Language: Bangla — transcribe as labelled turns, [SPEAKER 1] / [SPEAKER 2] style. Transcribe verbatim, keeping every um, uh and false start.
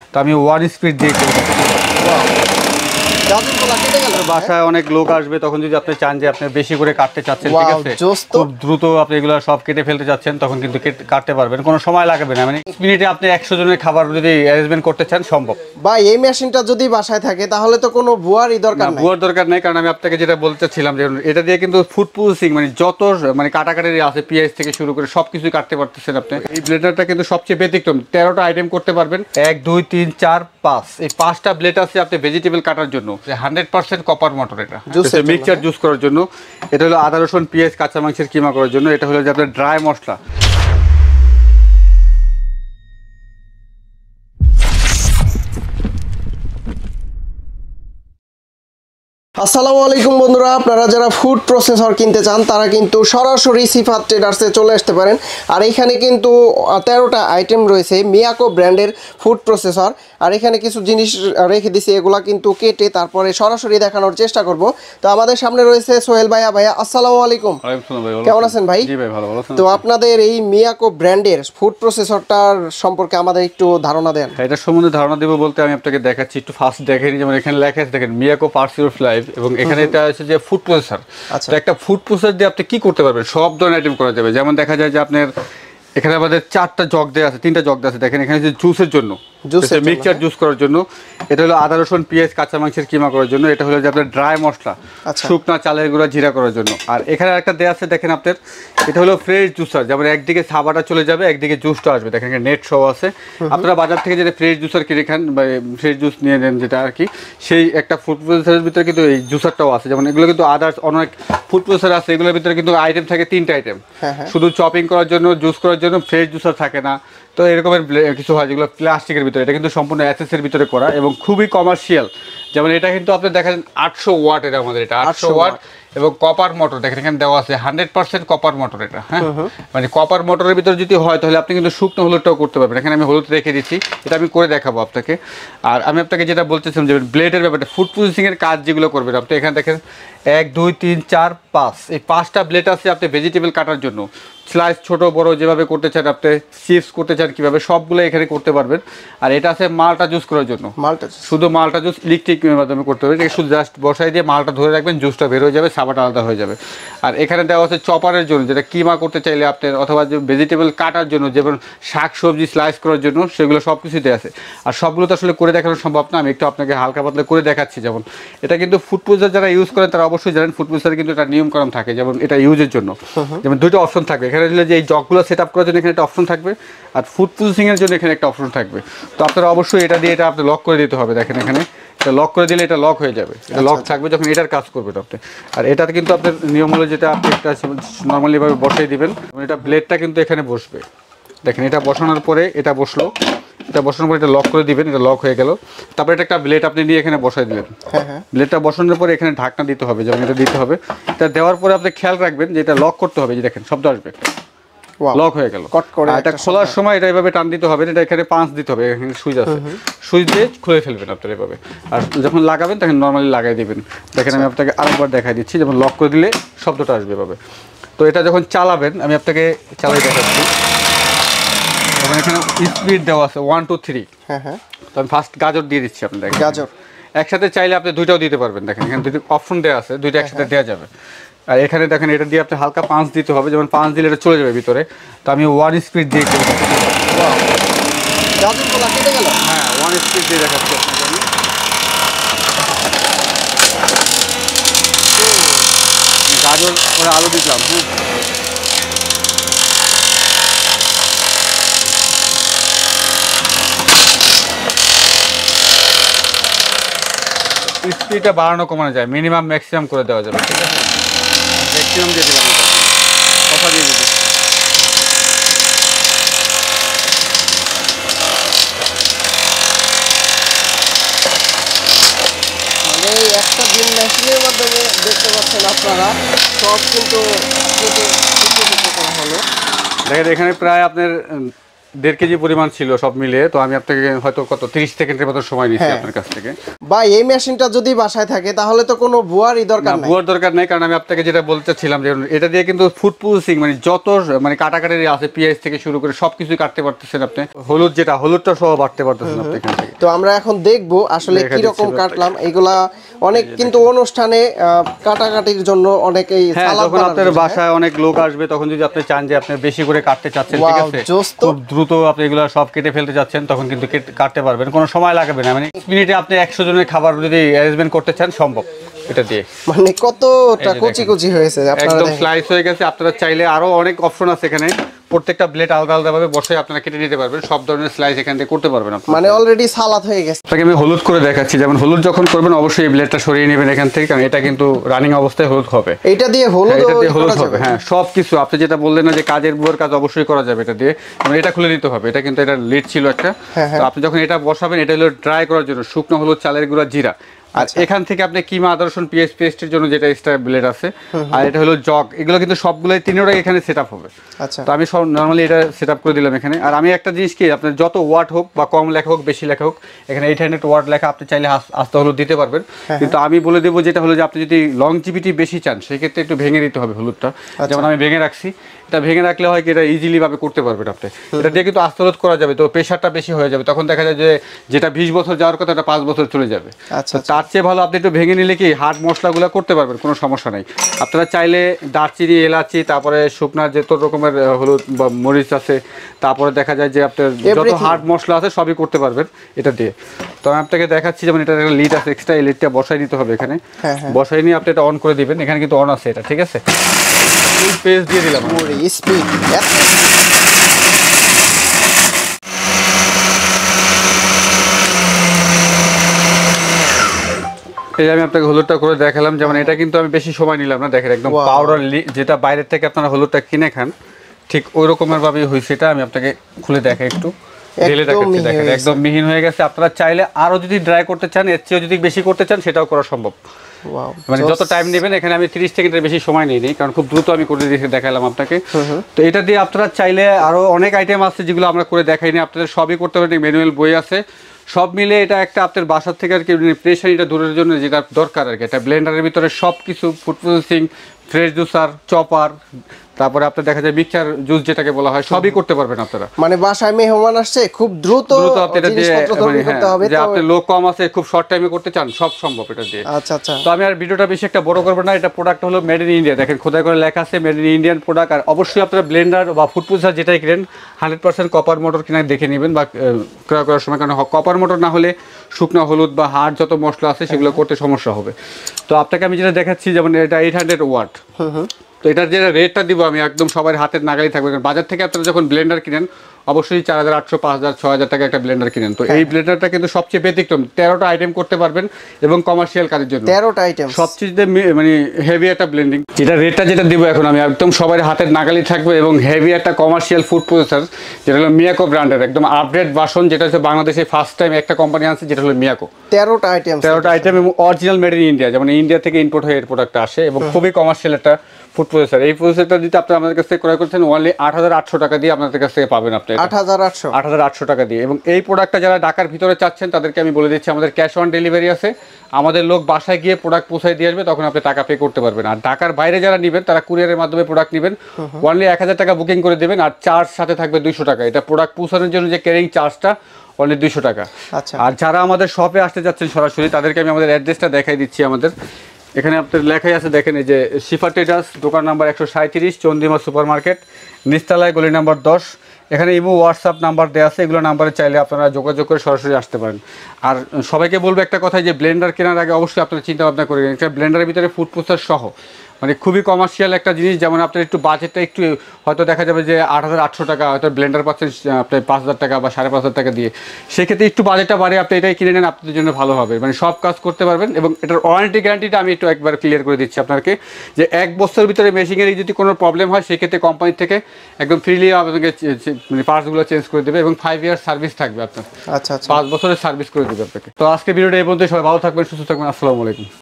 [SPEAKER 1] তো আমি ওয়ান স্পিড দিয়ে করব। বাসায় অনেক লোক আসবে, তখন যদি আপনি চান যে আপনি বেশি করে কাটতে চাচ্ছেন, ঠিক আছে, খুব দ্রুত আপনি এগুলো সব কেটে ফেলতে চাচ্ছেন, তখন কিন্তু কাটতে পারবেন, কোনো সময় লাগবে না। মানে মিনিটে আপনি একশো জনের খাবার যদি অ্যারেঞ্জমেন্ট করতে চান সম্ভব।
[SPEAKER 2] ভাই এই মেশিনটা যদি বাসায় থাকে তাহলে তো কোনো বুয়ারই দরকার নাই।
[SPEAKER 1] বুয়ার দরকার নেই, কারণ আমি আপনাকে যেটা বলতে চাচ্ছিলাম যে এটা দিয়ে কিন্তু ফুড প্রসেসিং মানে যত মানে কাটাকাটি আছে, পেঁয়াজ থেকে শুরু করে সবকিছু কাটতে পারতেছেন আপনি। এই ব্লেডারটা কিন্তু সবচেয়ে ব্যতিক্রম, তেরোটা আইটেম করতে পারবেন, এক দুই তিন চার পাঁচ, এই পাঁচটা ব্লেড আছে আপনি ভেজিটেবল কাটার জন্য। হান্ড্রেড পার্সেন্ট কপার মোটর, এটা মিক্সচার জুস করার জন্য, এটা হলো আদা রসুন পেঁয়াজ কাঁচা মাংসের কিমা করার জন্য, এটা হলো যে আপনার ড্রাই মশলা।
[SPEAKER 2] আসসালামু আলাইকুম বন্ধুরা, আপনারা যারা ফুড প্রসেসর কিনতে চান তারা কিন্তু সরাসরি সিফাত ট্রেডার্সে চলে আসতে পারেন। আর এখানে কিন্তু তেরোটা আইটেম রয়েছে মিয়াকো ব্র্যান্ডের ফুড প্রসেসর। আর এখানে কিছু জিনিস রেখে দিছি, এগুলা কিন্তু কেটে তারপরে সরাসরি দেখানোর চেষ্টা করব। তো আমাদের সামনে রয়েছে সোহেল ভাইয়া। ভাইয়া আসসালামু আলাইকুম, কেমন আছেন ভাই? তো আপনাদের এই মিয়াকো ব্র্যান্ডের ফুড প্রসেসরটার সম্পর্কে আমাদের একটু ধারণা দেন।
[SPEAKER 1] এটা সম্বন্ধে ধারণা দেবো বলতে আমি আপনাকে দেখাচ্ছি, একটু ফার্স্ট দেখেন, যেমন এখানে লেখা আছে দেখেন মিয়াকো পার্সিওর ফ্লাইভ, এবং এখানে এটা আছে যে ফুড প্রসেসর। তো একটা ফুড প্রসেসর দিয়ে আপনি কি করতে পারবেন, সব ধরনের আইটেম করা যাবে। যেমন দেখা যায় যে আপনার এখানে আমাদের চারটা জগ দেওয়া আছে, তিনটা জগ দেওয়া আছে, দেখেন এখানে যে জুসের জন্য, মিক্সচার জুস করার জন্য, এটা হলো আদা রসুন পেঁয়াজ কাঁচা মাংসের কিমা করার জন্য, এটা হলো যে আপনার ড্রাই মশলা, শুকনা চালের গুঁড়া জিরা করার জন্য। আর এখানে একটা দেওয়া আছে দেখেন আপনার, এটা হলো ফ্রেশ জুসার, যেমন একদিকে সাবাটা চলে যাবে, একদিকে জুসটা আসবে, দেখেন নেট সহ আছে। আপনারা বাজার থেকে যেটা ফ্রেশ জুসার কিনে খান বা ফ্রেশ জুস নিয়ে নেন যেটা আর কি, সেই একটা ফুড প্রসেসরের ভিতরে কিন্তু এই জুসারটাও আছে। যেমন এগুলো কিন্তু আদার্স অনেক ফুড প্রসেসর আছে, এগুলোর ভিতরে কিন্তু আইটেম থাকে তিনটা আইটেম, শুধু চপিং করার জন্য, জুস করার জন্য, ফ্রেশ জুসার থাকে না। তো এরকমের কিছু হয় যেগুলো প্লাস্টিকের ভিতরে, এটা কিন্তু সম্পূর্ণ অ্যাসেসের ভিতরে করা এবং খুবই কমার্শিয়াল। যেমন এটা কিন্তু আপনি দেখেন আটশো ওয়াট, এটা আমাদের এটা আটশো ওয়াট এবং কপার মোটর, দেখেন এখানে দেওয়া আছে হান্ড্রেড পার্সেন্ট কপার মোটর এটা। হ্যাঁ, মানে কপার মোটরের ভিতরে যদি হয় তাহলে আপনি কিন্তু শুকনো হলুদটাও করতে পারবেন। এখানে আমি হলুদ রেখে দিচ্ছি, এটা আমি করে দেখাবো আপনাকে। আর আমি আপনাকে যেটা বলতেছিলাম যে ব্লেডের ব্যাপারটা, ফুড প্রসেসিংয়ের কাজ যেগুলো করবেন আপনি, এখানে দেখেন এক দুই তিন চার পাঁচ, এই পাঁচটা ব্লেড আছে আপনি ভেজিটেবল কাটার জন্য। স্লাইস ছোট বড় যেভাবে করতে চান, আপনি চিপস করতে চান কীভাবে, সবগুলো এখানে করতে পারবেন। আর এটা আছে মালটা জুস করার জন্য, মালটা শুধু মালটা জুস ইলেকট্রিকের মাধ্যমে করতে হবে। এটা শুধু জাস্ট বসাই দিয়ে মালটা ধরে রাখবেন, জুসটা বের হয়ে যাবে, সাবাটা আলাদা হয়ে যাবে। আর এখানে দেওয়া আছে চপারের জন্য, যেটা কিমা করতে চাইলে আপনার, অথবা যে ভেজিটেবল কাটার জন্য, যেমন শাক সবজি স্লাইস করার জন্য, সেগুলো সব কিছু দেওয়া আছে। আর সবগুলো তো আসলে করে দেখানো সম্ভব না, আমি একটু আপনাকে হালকা পাতলা করে দেখাচ্ছি। যেমন এটা কিন্তু ফুড প্রসেসর যারা ইউজ করেন তারা অবশ্যই জানেন, ফুড প্রসেসরে কিন্তু একটা নিয়মকানুন থাকে। যেমন এটা ইউজের জন্য যেমন দুটো অপশন থাকবে, এখানে দিলে যে এই জগগুলো সেট আপ করার জন্য এখানে একটা অপশন থাকবে, আর ফুড প্রসেসিংয়ের জন্য এখানে একটা অপশন থাকবে। তো আপনারা অবশ্যই এটা দিয়ে এটা আপনি লক করে দিতে হবে। দেখেন এখানে এটা লক করে দিলে এটা লক হয়ে যাবে, এটা লক থাকবে যখন এটার কাজ করবেন আপনি। আর এটাতে কিন্তু আপনার নিয়ম হলো যেটা আপনি একটা নর্মালিভাবে বসাই দিবেন, এটা ব্লেডটা কিন্তু এখানে বসবে। দেখেন এটা বসানোর পরে এটা বসলো, এটা বসানোর পরে এটা লক করে দিবেন, এটা লক হয়ে গেল। তারপরে এটা একটা ব্লেড আপনি নিয়ে এখানে বসাই দিলেন। ব্লেডটা বসানোর পরে এখানে ঢাকনা দিতে হবে, যেমন এটা দিতে হবে। এটা দেওয়ার পরে আপনি খেয়াল রাখবেন যে এটা লক করতে হবে, যে দেখেন শব্দ আসবে, লক হয়ে গেল। এটা খোলার সময় এটা এভাবে টান দিতে হবে, এটা এখানে পাঁচ দিতে হবে, এখানে সুইচ আছে, সুইচ দিয়ে খুলে ফেলবেন আপনার এভাবে। আর যখন লাগাবেন তখন নর্মালি লাগাই দিবেন। দেখেন আমি আপনাকে আরেকবার দেখাই দিচ্ছি, যেমন লক করে দিলে শব্দটা আসবে এভাবে। তো এটা যখন চালাবেন আমি আপনাকে চালাই দেখাচ্ছি। এবং এখানে স্পিড দেওয়া আছে ওয়ান টু থ্রি। হ্যাঁ হ্যাঁ, তো আমি ফার্স্ট গাজর দিয়ে দিচ্ছি আপনি, দেখেন গাজর একসাথে চাইলে আপনি দুইটাও দিতে পারবেন। দেখেন এখানে দুটো অপশন দেওয়া আছে, দুইটা একসাথে দেওয়া যাবে। আর এখানে দেখেন এটা দিয়ে আপনি হালকা পাঁচ দিতে হবে, যেমন পাঁচ দিলে এটা চলে যাবে ভিতরে। তো আমি ওয়ান স্পিড দিয়ে করব। হ্যাঁ, ওয়ান স্পিড দিয়ে দেখাচ্ছি আপনাকে আমি। গাজর করে আলু দিলাম। হ্যাঁ, স্পিডটা বাড়ানো কমানো যায়, মিনিমাম ম্যাক্সিমাম করে দেওয়া যাবে। ঠিক আছে, ম্যাক্সিমাম দিয়ে দিলাম, কথা দিয়ে দিচ্ছি।
[SPEAKER 2] মানে একটা দিন মেশিনের মাধ্যমে দেখতে পাচ্ছেন আপনারা সব কিন্তু করা হলো।
[SPEAKER 1] দেখেন এখানে প্রায় আপনার দেড় কেজি পরিমাণ ছিল সব মিলিয়ে, তো আমি আপনাকে হয়তো কত তিরিশ সেকেন্ডের মতো সময় নিচ্ছি আপনার কাছ থেকে।
[SPEAKER 2] ভাই এই মেশিনটা যদি বাসায় থাকে তাহলে তো কোনো বুয়ারই দরকার নাই।
[SPEAKER 1] বুয়ার দরকার নেই, কারণ আমি আপনাকে যেটা বলতে চাচ্ছিলাম যে এটা দিয়ে কিন্তু ফুড প্রসেসিং মানে যত মানে কাটাকাটি আছে পেঁয়াজ থেকে শুরু করে সবকিছু কাটতে পারতেছেন আপনি। হলুদ যেটা হলুদটা সহ বাটতে পারতেছেন আপনি এখান থেকে।
[SPEAKER 2] তো আমরা এখন দেখব আসলে কি রকম কাটলাম এগুলা। অনেক কিন্তু অনুষ্ঠানে কাটাকাটির জন্য অনেকেই সালাদ
[SPEAKER 1] যখন আপনার বাসায় অনেক লোক আসবে তখন যদি আপনি চান যে আপনি বেশি করে কাটতে চাচ্ছেন, ঠিক আছে, খুব দ্রুত আপনি এগুলো সব কেটে ফেলতে চাচ্ছেন, তখন কিন্তু কাটতে পারবেন, কোনো সময় লাগবে না। মানে এক মিনিটে আপনি একশো জনের খাবার যদি অ্যারেঞ্জমেন্ট করতে চান সম্ভব এটা দিয়ে।
[SPEAKER 2] মানে কতটা কুচি কুচি হয়েছে,
[SPEAKER 1] একদম স্লাইস হয়ে গেছে। আপনারা চাইলে আরো অনেক অপশন আছে এখানে, প্রত্যেকটা ব্লেড আলাদা আলাদা ভাবে বসে আপনারা কেটে নিতে পারবেন, সব ধরনের স্লাইস এখান থেকে করতে পারবেন আপনারা।
[SPEAKER 2] মানে অলরেডি সালাদ হয়ে গেছে।
[SPEAKER 1] আপনাকে আমি হলুদ করে দেখাচ্ছি, যেমন হলুদ যখন করবেন অবশ্যই এই ব্লেডটা সরিয়ে নেবেন এখান থেকে, কারণ এটা কিন্তু রানিং অবস্থায় হলুদ হবে।
[SPEAKER 2] এটা দিয়ে হলুদ
[SPEAKER 1] এটা দিয়ে হলুদ হবে, হ্যাঁ সবকিছু। আপনি যেটা বললেন না যে কাজের বুয়ার কাজ অবশ্যই করা যাবে এটা দিয়ে, মানে এটা খুলে নিতে হবে। এটা কিন্তু এটা লিড ছিল একটা, তো আপনি যখন এটা বসাবেন এটা হলো ড্রাই করার জন্য শুকনো হলুদ, চালের গুঁড়া, জিরা। আর এখান থেকে আপনি কিমা, আদা রসুন, পেঁয়াজ পেস্টের জন্য যেটা এক্সট্রা ব্লেড আছে, আর এটা হলো জগ, এগুলো কিন্তু সবগুলোই তিনটাই এখানে সেট আপ হবে।
[SPEAKER 2] আচ্ছা,
[SPEAKER 1] তো আমি সব নর্মালি এটা সেট আপ করে দিলাম এখানে। আর আমি একটা জিনিস কি, আপনার যত ওয়াট হোক বা কম লেখা হোক বেশি লেখা হোক, এখানে এইট হান্ড্রেড ওয়াট লেখা আপনি চাইলে আস্তে হলুদ দিতে পারবেন, কিন্তু আমি বলে দেবো যেটা হলো যে আপনি যদি লংজিভিটি বেশি চান সেক্ষেত্রে একটু ভেঙে দিতে হবে হলুদটা। যেমন আমি ভেঙে রাখছি, এটা ভেঙে রাখলে হয় কি এটা ইজিলি ভাবে করতে পারবেন আপনি। এটা দিয়ে কিন্তু আস্তে হলুদ করা যাবে, তো প্রেশারটা বেশি হয়ে যাবে, তখন দেখা যায় যে যেটা বিশ বছর যাওয়ার কথা এটা পাঁচ বছর চলে যাবে। তার চেয়ে ভালো আপনি একটু ভেঙে নিলে কি হার্ড মশলাগুলো করতে পারবেন, কোনো সমস্যা নেই। আপনারা চাইলে দারচিনি, এলাচি, তারপরে শুকনা যত রকমের হলুদ বা মরিচ আছে, তারপরে দেখা যায় যে আপনার যত হার্ড মশলা আছে সবই করতে পারবেন এটা দিয়ে। তো আমি আপনাকে দেখাচ্ছি, যেমন এটা একটা লিড আছে এক্সট্রা, এই লিডটা বসাই নিতে হবে এখানে। বসাই নিয়ে আপনি এটা অন করে দিবেন, এখানে কিন্তু অন আছে এটা, ঠিক আছে। পেস্ট দিয়ে দিলাম
[SPEAKER 2] স্পিড।
[SPEAKER 1] এই আমি আপনাকে হলুদটা করে দেখালাম, যেমন এটা কিন্তু আমি বেশি সময় নিলাম না, দেখেন একদম পাউডার যেটা বাইরের থেকে আপনারা হলুদটা কিনে খান ঠিক ওই রকমের ভাবে হয়েছে। এটা আমি আপনাকে খুলে দেখাই, একটু ঢেলে দেখাচ্ছি, দেখেন একদম মিহিন হয়ে গেছে। আপনারা চাইলে আরো যদি ড্রাই করতে চান, এর চেয়েও যদি বেশি করতে চান সেটাও করা সম্ভব। মানে যত টাইম নেবেন, এখানে আমি তিরিশ সেকেন্ডের বেশি সময় নিই নি, কারণ খুব দ্রুত আমি করে দিয়ে দেখালাম আপনাকে। তো এটা দিয়ে আপনারা চাইলে আরো অনেক আইটেম আছে যেগুলো আমরা করে দেখাইনি, আপনাদের সবই করতে পারেন, ম্যানুয়াল বই আছে সব মিলে। এটা একটা আপনার বাসার থেকে আর কি প্রেশার এটা দূরের জন্য যেটা দরকার আর কি, এটা ব্লেন্ডারের ভিতরে সব কিছু food processing, fresh juicer, chopper, তারপরে আপনার দেখা যায় মিক্সচার জুস যেটাকে বলা হয়, সবই করতে পারবেন আপনারা।
[SPEAKER 2] মানে বাসায় মেহমান আসছে, খুব দ্রুত
[SPEAKER 1] এটা দিয়ে করতে হবে, যে আপনি লোক কম আছে খুব শর্ট টাইমে করতে চান, সব সম্ভব এটা দিয়ে।
[SPEAKER 2] আচ্ছা আচ্ছা।
[SPEAKER 1] তো আমি আর ভিডিওটা বেশি একটা বড় করব না। এটা প্রোডাক্ট হলো মেড ইন ইন্ডিয়া, দেখেন খোদাই করে লেখা আছে মেড ইন ইন্ডিয়ান প্রোডাক্ট। আর অবশ্যই আপনারা ব্লেন্ডার বা ফুড প্রসেসর যেটাই কিনেন হান্ড্রেড পার্সেন্ট কপার মোটর কিনা দেখে নেবেন বা ক্রয় করার সময়, কারণ কপার মোটর না হলে শুকনো হলুদ বা হার্ড যত মশলা আছে সেগুলো করতে সমস্যা হবে। তো আপনাকে আমি যেটা দেখাচ্ছি, যেমন এটা এইট হান্ড্রেড ওয়াট, তো এটার যে রেটটা দিব আমি একদম সবার হাতের নাগালি থাকবে। বাজার থেকে আপনারা যখন ব্লেন্ডার কিনেন অবশ্যই চার হাজার আটশো, পাঁচ হাজার, ছয় হাজার টাকা একটা ব্লেন্ডার কিনেন, তো এই ব্লেন্ডারটা কিন্তু সবচেয়ে ব্যতিক্রম, তেরোটা আইটেম করতে পারবেন এবং কমার্শিয়াল কাজের জন্য
[SPEAKER 2] তেরোটা আইটেম,
[SPEAKER 1] সবচেয়ে মানে হেভি একটা ব্লেন্ডিং। যেটা রেটটা যেটা দিব এখন আমি একদম সবার হাতের নাগালি থাকবে এবং হেভি একটা কমার্শিয়াল ফুড প্রসেসর, যেটা হলো মিয়াকো ব্র্যান্ডের একদম আপডেট ভার্সন, যেটা হচ্ছে বাংলাদেশে ফার্স্ট টাইম একটা কোম্পানি আছে যেটা হলো মিয়াকো।
[SPEAKER 2] তেরোটা আইটেম,
[SPEAKER 1] তেরোটা আইটেম এবং অরিজিনাল মেড ইন ইন্ডিয়া, যেমন ইন্ডিয়া থেকে ইম্পোর্ট হয়ে এর প্রোডাক্টটা আসে এবং খুবই কমার্শিয়াল একটা ফুড প্রসেসর। এই প্রসেসরটা যদি আপনি আমাদের কাছ থেকে ক্রয় করছেন অনলি আট হাজার আটশো টাকা দিয়ে আপনাদের কাছ থেকে পাবেন আপনি,
[SPEAKER 2] আট হাজার আটশো
[SPEAKER 1] আট হাজার আটশো টাকা দিয়ে। এবং এই প্রোডাক্টটা যারা ঢাকার ভিতরে চাচ্ছেন তাদেরকে আমি বলে দিচ্ছি আমাদের ক্যাশ অন ডেলিভারি আছে, আমাদের লোক বাসায় গিয়ে প্রোডাক্ট পৌঁছায় দিয়ে আসবে, তখন আপনি টাকা পে করতে পারবেন। আর ঢাকার বাইরে যারা নেবেন তারা কুরিয়ারের মাধ্যমে প্রোডাক্ট নেবেন, অনলি এক হাজার টাকা বুকিং করে দেবেন আর চার্জ সাথে থাকবে দুইশো টাকা। এটা প্রোডাক্ট পৌঁছানোর জন্য যে ক্যারিং চার্জটা অনলি দুইশো টাকা। আর যারা আমাদের শপে আসতে যাচ্ছেন সরাসরি তাদেরকে আমি আমাদের অ্যাড্রেসটা দেখাই দিচ্ছি। আমাদের এখানে আপনার লেখাই আছে, দেখেন এই যে শিফা ট্রেডার্স, দোকান নাম্বার একশো সাঁত্রিশ, চন্দ্রিমা সুপার মার্কেট, নিচতলায়, গলি নাম্বার দশ। এখানে ইমো, হোয়াটসঅ্যাপ নাম্বার দেওয়া আছে, এগুলো নাম্বারে চাইলে আপনারা যোগাযোগ করে সরাসরি আসতে পারেন। আর সবাইকে বলবো একটা কথা, যে ব্লেন্ডার কেনার আগে অবশ্যই আপনারা চিন্তা ভাবনা করে একটা ব্লেন্ডারের ভিতরে ফুড প্রসেসর সহ মানে খুবই কমার্শিয়াল একটা জিনিস। যেমন আপনার একটু বাজেটটা একটু হয়তো দেখা যাবে যে আট হাজার আটশো টাকা হয়তো ব্লেন্ডার পাচ্ছেন আপনার পাঁচ হাজার টাকা বা সাড়ে পাঁচ হাজার টাকা দিয়ে, সেক্ষেত্রে একটু বাজেটটা বাড়ে আপনি এটাই কিনে নেন, আপনাদের জন্য ভালো হবে, মানে সব কাজ করতে পারবেন। এবং এটার ওয়ারেন্টি গ্যারান্টিটা আমি একটু একবার ক্লিয়ার করে দিচ্ছি আপনাকে, যে এক বছরের ভিতরে মেশিনের যদি কোনো প্রবলেম হয় সেক্ষেত্রে কোম্পানি থেকে একদম ফ্রিলি আপনাকে মানে পার্টসগুলো চেঞ্জ করে দেবে এবং ফাইভ ইয়ার সার্ভিস থাকবে আপনার।
[SPEAKER 2] আচ্ছা আচ্ছা,
[SPEAKER 1] পাঁচ বছরের সার্ভিস করে দেবে আপনাকে। তো আজকে ভিডিওটা এই পর্যন্ত, সবাই ভালো থাকবেন, সুস্থ থাকবেন, আসসালামু আলাইকুম।